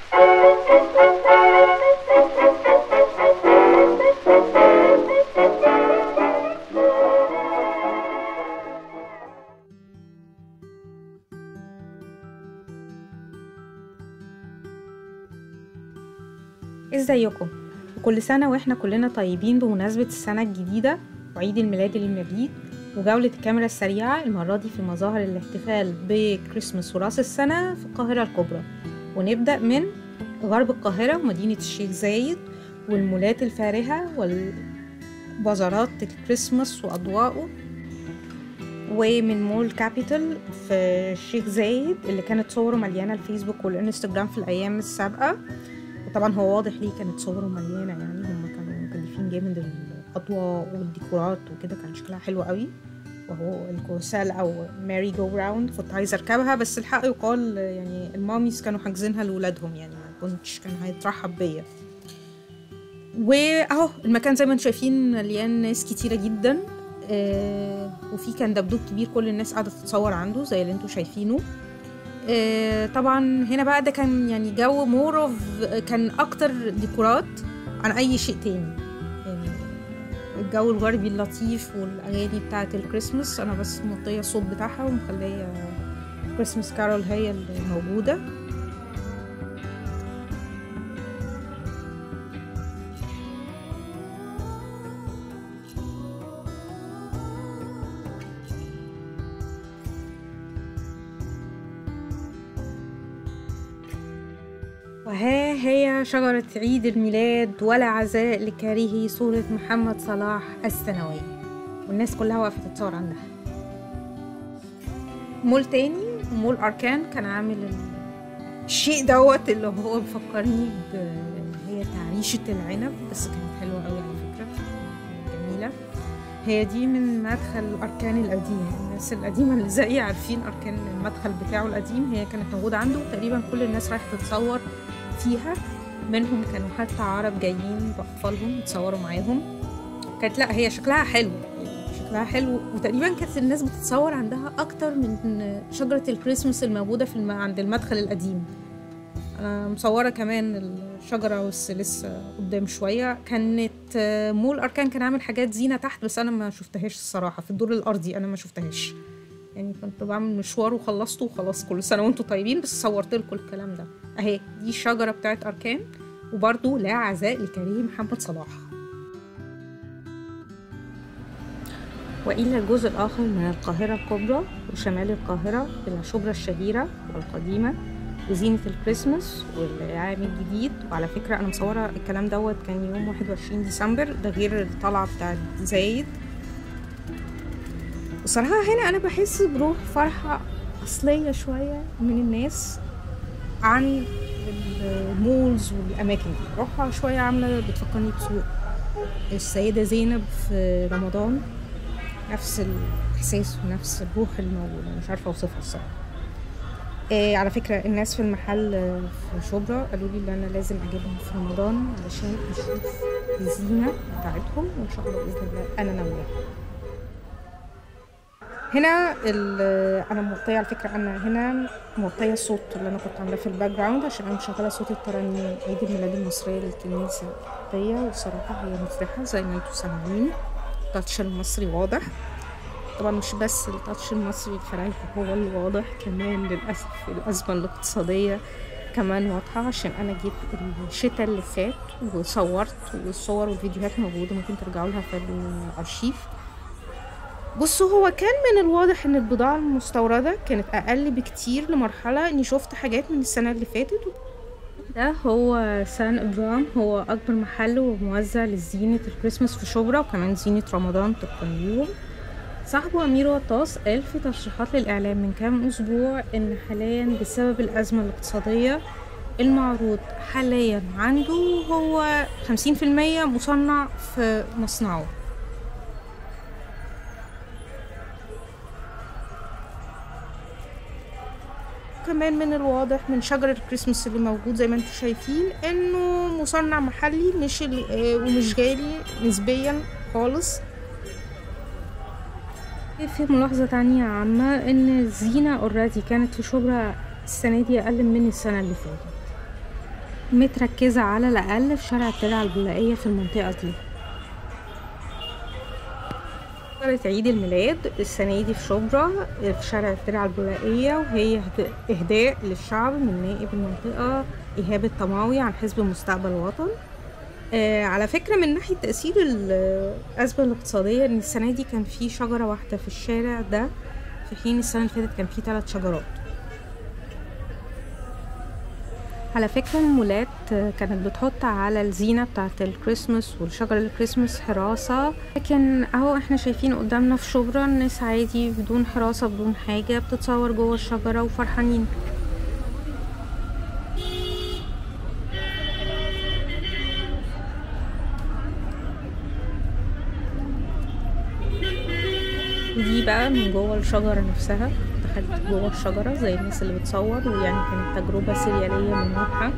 ازيكم؟ وكل سنة واحنا كلنا طيبين بمناسبة السنة الجديدة وعيد الميلاد المجيد وجولة الكاميرا السريعة المرة دي في مظاهر الاحتفال بكريسماس وراس السنة في القاهرة الكبرى. ونبدأ من غرب القاهرة ومدينة الشيخ زايد والمولات الفارهة والبازارات الكريسماس وأضواءه، ومن مول كابيتال في الشيخ زايد اللي كانت صوره مليانة الفيسبوك والانستجرام في الأيام السابقة. وطبعا هو واضح ليه كانت صوره مليانة، يعني هم كانوا مكلفين جامد الأضواء والديكورات وكده، كان شكلها حلو قوي. وهو الكروسال أو ماري جو راوند كنت عايزة أركبها، بس الحق يقال يعني الماميز كانوا حاجزينها لولادهم، يعني ما كنتش كان هيترحب بيا. واهو المكان زي ما انتم شايفين مليان ناس كتيرة جدا، وفي كان دبدوب كبير كل الناس قاعدة تتصور عنده زي اللي انتم شايفينه. طبعا هنا بقى ده كان يعني جو مور اوف، كان اكتر ديكورات عن اي شيء تاني، يعني الجو الغربي اللطيف والاغاني بتاعه الكريسماس. انا بس موطيه الصوت بتاعها ومخليه كريسماس كارول هي اللي موجوده. وها هي شجرة عيد الميلاد ولا عزاء لكاره صورة محمد صلاح السنوية، والناس كلها واقفة تتصور عندها. مول تاني مول أركان كان عامل الشيء دوت اللي هو بفكرني هي تعريشة العنب، بس كانت حلوة قوي على فكرة، جميلة. هي دي من مدخل أركان القديم، الناس القديمة اللي زي عارفين أركان المدخل بتاعه القديم، هي كانت موجودة عنده. تقريبا كل الناس رايحة تتصور فيها، منهم كانوا حتى عرب جايين بأطفالهم يتصوروا معاهم. كانت لا هي شكلها حلو، شكلها حلو، وتقريبا كانت الناس بتتصور عندها أكتر من شجرة الكريسماس الموجودة عند المدخل القديم. أنا مصورة كمان الشجرة بس لسه قدام شوية. كانت مول أركان كان عامل حاجات زينة تحت، بس أنا ما شفتهاش الصراحة في الدور الأرضي، أنا ما شفتهاش، يعني كنت بعمل مشوار وخلصته وخلاص. كل سنة وانتم طيبين، بس صورت لكم الكلام ده. اهي دي الشجرة بتاعت أركان، وبرضو لا عزاء لكريم محمد صلاح. وإلى الجزء الآخر من القاهرة الكبرى وشمال القاهرة إلى شبرا الشهيرة والقديمة وزينة الكريسماس والعام الجديد. وعلى فكرة أنا مصورة الكلام دوت كان يوم 21 ديسمبر، ده غير الطلعة بتاعت زايد. بصراحة هنا أنا بحس بروح فرحة أصلية شوية من الناس عن المولز والأماكن دي، روحها شوية عاملة بتفكرني بسوق السيدة زينب في رمضان، نفس الإحساس ونفس الروح الموجودة، مش عارفة أوصفها الصراحة. على فكرة الناس في المحل في شبرا قالوا لي إن أنا لازم أجيبهم في رمضان علشان أشوف الزينة بتاعتهم، وإن شاء الله بإذن الله أنا ناوية. هنا انا موطيه على فكره، انا هنا موطيه الصوت اللي انا كنت عاملاه في الباك جراوند عشان انا مشغله صوت الترانيم عيد الميلاد المصريه للكنيسه القبطيه، والصراحه هي مفرحه زي ما انتم سامعين. التاتش المصري واضح طبعا، مش بس التاتش المصري الفرايحي هو اللي واضح، كمان للاسف الازمه الاقتصاديه كمان واضحه، عشان انا جيت الشتاء اللي فات وصورت، والصور والفيديوهات موجوده ممكن ترجعوا لها في الارشيف. بصوا هو كان من الواضح ان البضاعة المستوردة كانت اقل بكتير، لمرحلة اني شفت حاجات من السنة اللي فاتت. ده هو سان ابرام، هو اكبر محل وموزع لزينة الكريسماس في شبرا وكمان زينة رمضان طبقا ليهم. صاحبه امير وطاس قال في تصريحات للاعلام من كام اسبوع ان حاليا بسبب الازمة الاقتصادية المعروض حاليا عنده هو 50% مصنع في مصنعه. كمان من الواضح من شجر الكريسماس اللي موجود زي ما انتم شايفين انه مصنع محلي، مش ومش غالي نسبيا خالص. في ملاحظة تانية عامة ان الزينة اوريدي كانت في شبرا السنة دي اقل من السنة اللي فاتت. متركزة على الأقل في شارع الترعة البولائية في المنطقة دي. شجرة عيد الميلاد السنة دي في شبرا في شارع الترعة البولائية، وهي إهداء للشعب من نائب المنطقة إيهاب الطماوي عن حزب مستقبل وطن. على فكرة من ناحية تأثير الأزمة الاقتصادية، إن السنة دي كان في شجرة واحدة في الشارع ده، في حين السنة اللي فاتت كان في 3 شجرات. على فكرة المولات كانت بتحط على الزينة بتاعة الكريسماس والشجر الكريسماس حراسة، لكن اهو احنا شايفين قدامنا في شبرا الناس عادي بدون حراسة بدون حاجة بتتصور جوه الشجرة وفرحانين. ودي بقى من جوه الشجرة نفسها، دخلت جوه الشجرة زي الناس اللي بتصور، ويعني كانت تجربة سريالية من نوعها.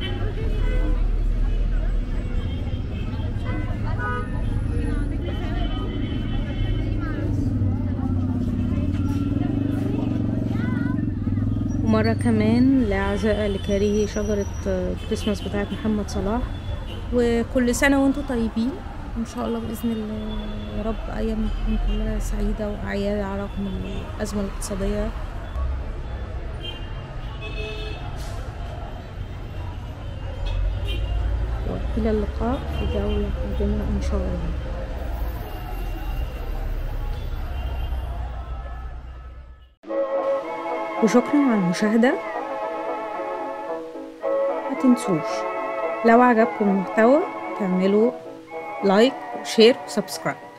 ومرة كمان لأعزاء لكارهي شجرة كريسماس بتاعت محمد صلاح. وكل سنة وانتم طيبين ان شاء الله بإذن الله، يا رب أيام تكون كلها سعيدة وأعياد على رغم الأزمة الاقتصادية. وإلى اللقاء في جولة قادمة إن شاء الله. وشكرا على المشاهدة. ما تنسوش لو عجبكم المحتوى تعملوا لايك وشير وسبسكرايب.